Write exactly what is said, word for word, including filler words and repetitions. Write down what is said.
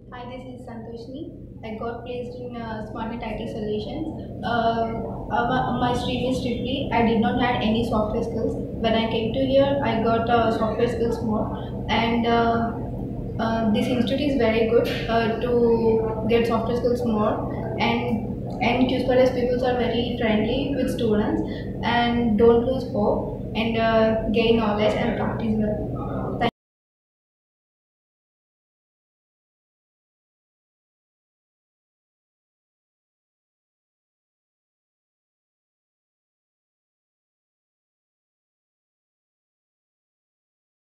Hi, this is Santoshni. I got placed in uh, SmartNet I T Solutions. Uh, uh, my my stream is strictly. I did not have any software skills. When I came to here, I got uh, software skills more, and uh, uh, this institute is very good uh, to get software skills more. And and Q S P R S people are very friendly with students and don't lose hope and uh, gain knowledge and practice well.